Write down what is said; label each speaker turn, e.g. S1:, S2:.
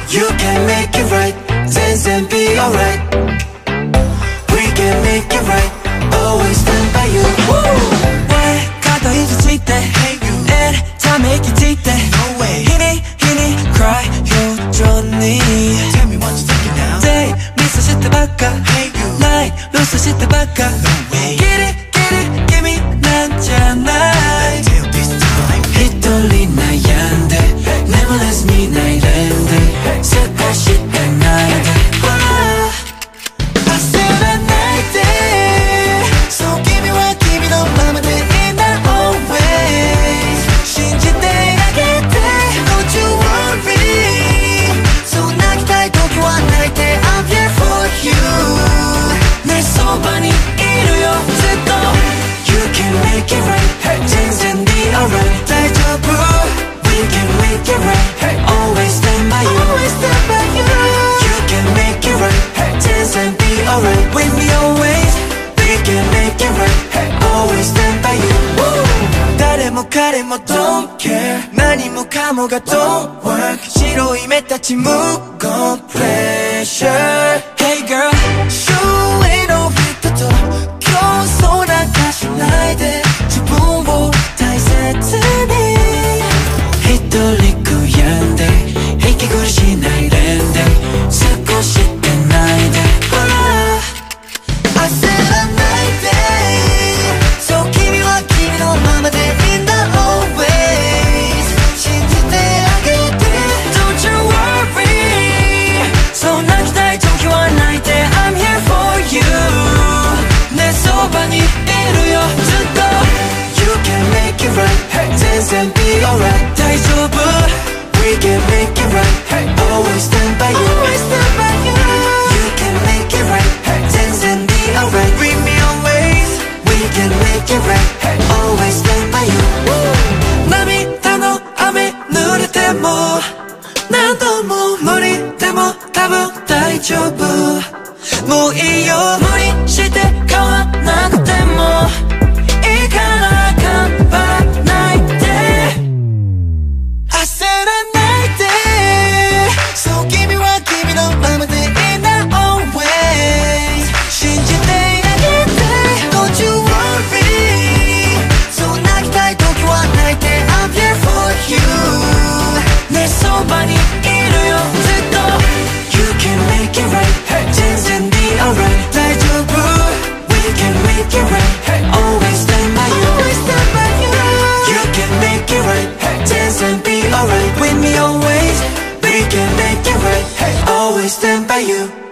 S1: You can make it right 全然 be alright We can make it right Always stand by you
S2: 왜 가도 이제 짙대 다 make it 짙대
S1: No way
S2: 희니 cry 요전니
S1: Tell me what you thinking now
S2: Day 미소 짓대 바꿔
S1: Hey you
S2: Lie 루스 짓대 바꿔
S1: No way
S2: Get it give me 난잖아
S1: Let's take this time
S2: 휘둘린 나얀데 Neverless me 나이랜데 슬퍼 싶대 나이데
S1: I said a night day So give me what give me 너 맘에 들인다 always 신진대하게 돼 Don't you worry 소나기 달고기와 날 때 I'm here for you
S2: 내 소반이 이루어 듣고
S1: You can make it right 전생 be alright 다이저브 We can make it right Always stand by you Always stand by you You can make it right 전생 be alright
S2: With me always
S1: We can make it right Always stand by you
S2: 誰も彼も don't care 何もかもが don't work 白い目立ち無言 pressure Hey girl
S1: 周囲の人と競争なんかしないで自分を大切に
S2: 一人悔やんで息苦しない連で少しでないで
S1: I said a night day So 君は君のままでいいんだ always 信じてあげて
S2: Don't you worry そう泣きたい時は泣いて I'm here for you ねそばにいるよずっと
S1: You can make it right 全然 be alright
S2: 大丈夫
S1: We can make it right Always stand by you Always stand by you You can make it right 全然 be alright
S2: With me always
S1: We can make it right Always stand by you
S2: 涙の雨濡れても何度も無理でも多分大丈夫もういいよ無理して変わんなくてもいいから頑張らないで
S1: I said a night day So 君は君のままでいいんだ always 信じてあげて Don't you worry そう泣きたい時は泣いて I'm here for you
S2: ねそばにいるよずっと
S1: You can make it right 全然 be alright 大丈夫 We can make it right Always stand by you Always stand by you You can make it right 全然 be alright
S2: With me always
S1: We can make it right Always stand by you